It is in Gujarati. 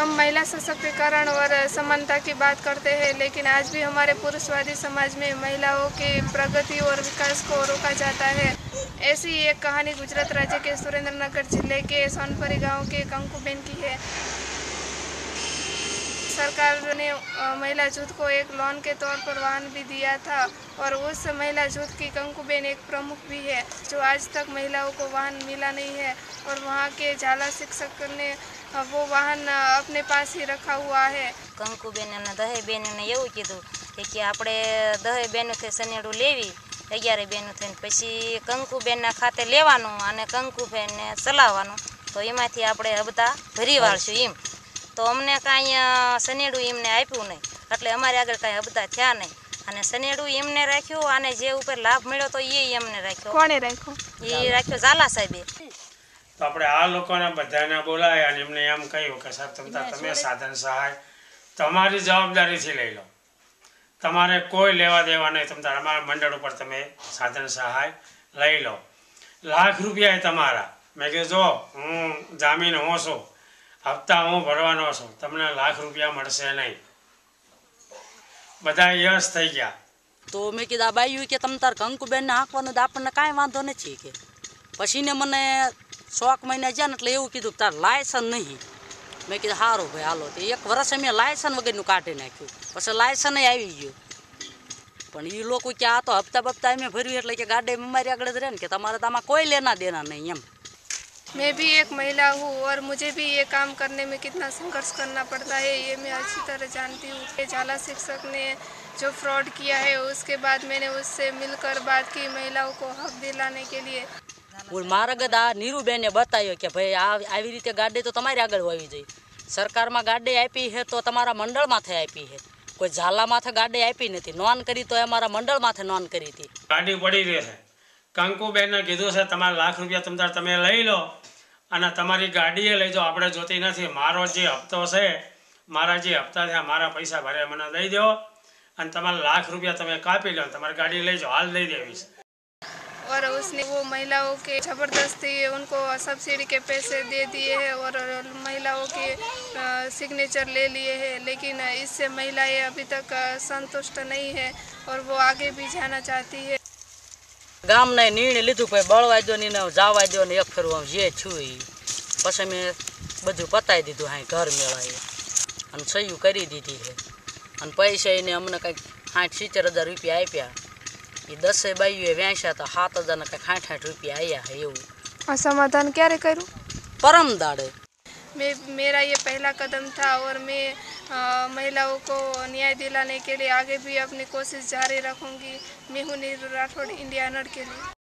हम महिला सशक्तिकरण और समानता की बात करते हैं, लेकिन आज भी हमारे पुरुषवादी समाज में महिलाओं की प्रगति और विकास को रोका जाता है। ऐसी एक कहानी गुजरात राज्य के सुरेंद्रनगर जिले के सोनपरी गांव के कंकुबेन की है। सरकार ने महिला जूथ को एक लोन के तौर पर वाहन भी दिया था और उस महिला जूथ की कंकुबेन एक प्रमुख भी है, जो आज तक महिलाओं को वाहन मिला नहीं है और वहाँ के झाला शिक्षक ने वो वाहन अपने पास ही रखा हुआ है। कंकुबेन અને દહે બેનને એવું કીધું કે આપણે દહે બેનોથી સનેડું લેવી 11 બેનો થઈને પછી કંકુબેનના ખાતે લેવાનું અને કંકુબેનને ચલાવવાનું, તો એમાંથી આપણે હબતા ભરી વાળશું એમ। તો અમને કાંઈ સનેડું એમને આપ્યું નહીં, એટલે અમારે આગળ કાંઈ હબતા થયા નહીં અને સનેડું એમને રાખ્યું અને જે ઉપર લાભ મળ્યો તો એ એમને રાખ્યો। કોણે રાખ્યો? એ રાખ્યો ઝાલા સાહેબે। તો આપણે આ લોકોને બધાને બોલાયા અને એમને એમ કહ્યું કે સાહેબ તમે સાધન સહાય તમારી જવાબદારીથી લઈ લો, તમારે કોઈ લેવા દેવા નહીં, તમે અમારા મંડળ ઉપર તમે સાધન સહાય લઈ લો। લાખ રૂપિયા તમારા। મેં કીધું જો હું જામીન હું છું, હપ્તા હું ભરવાનો છું, તમને લાખ રૂપિયા મળશે નહીં। બધા યસ થઈ ગયા। તો મેં કીધું આ બાયું કે તમે તાર કંકુબેનને હાંકવાનું તો આપણને કાંઈ વાંધો નથી કે પછીને મને 6 મહિના ગયા ને એટલે એવું કીધું તાર લાયસન્સ નહીં। મેં કીધું સારું ભાઈ હાલો, તો 1 વર્ષ અમે લાયસન્સ વગરનું કાઢી નાખ્યું, પછી લાયસન્સ આવી ગયું। પણ એ લોકો કે આ તો હપ્તા બપ્તા અમે ભર્યું એટલે કે ગાડી અમારી આગળ જ રહે ને કે તમારે તો આમાં કોઈ લેના દેના નહીં એમ। मैं भी एक महिला हूँ और मुझे भी ये काम करने में कितना संघर्ष करना पड़ता है ये मैं अच्छी तरह जानती हूँ। झाला शिक्षक ने जो फ्रॉड किया है उसके बाद मैंने उससे मिलकर बात की महिलाओं को हक दिलाने के लिए। मारा गदा नीरूबेने बतायो कि भाई આવી રીતે ગાડી તો તમારી આગળ હોવી જોઈએ। સરકારમાં ગાડી આપી છે તો તમારા મંડળ માથે આપી છે, કોઈ ઝાલા માથે ગાડી આપી નથી। નોન કરી તો અમારા મંડળ માથે નોન કરી હતી। ગાડી પડી રહી છે, કંકુબેનને કીધું છે તમારા લાખ રૂપિયા તમે લઈ લો અને તમારી ગાડીએ લઈ જાઓ, આપણે જોતી નથી। મારો જે હપ્તો છે, મારા જે હપ્તા થયા મારા પૈસા ભરે મને દઈ દો અને તમારા લાખ રૂપિયા તમે કાપી લો, તમારી ગાડી લઈ જાઓ, હાલ દઈ દેવીશ। और उसने वो महिलाओं के जबरदस्ती उनको सब्सिडी के पैसे दे दिए हैं और महिलाओं के सिग्नेचर ले लिए हैं, लेकिन इससे महिलाएं अभी तक संतुष्ट नहीं है और वो आगे भी जाना चाहती है। ગામના નિર્ણય લીધું ભાઈ બળવા દો ને જવા દો ને એક ફેરવા જે છું એ પછી મેં બધું પતાવી દીધું। હા ઘર મેળાએ અને સહયું કરી દીધી છે અને પૈસા એને અમને કંઈક 60-70 રૂપિયા આપ્યા। એ 10 બાઈઓએ વેચ્યા તો 7,000 ને કંઈક 60 રૂપિયા આવ્યા છે એવું। असमाधान क्यारे करूँ? પરમ દાડે। मेरा ये पहला कदम था और मैं महिलाओं को न्याय दिलाने के लिए आगे भी अपनी कोशिश जारी रखूंगी। मैं हूँ नीरू राठौड़, इंडिया नड़ के लिए।